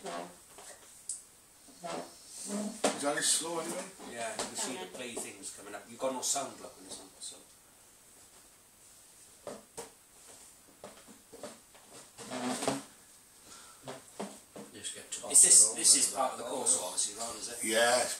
Is that this slow anyway? Yeah, you can see the play things coming up. You've got no sound block when it's on, so. Just get tossed This is part of the course, obviously, Ron, is it? Yeah, it's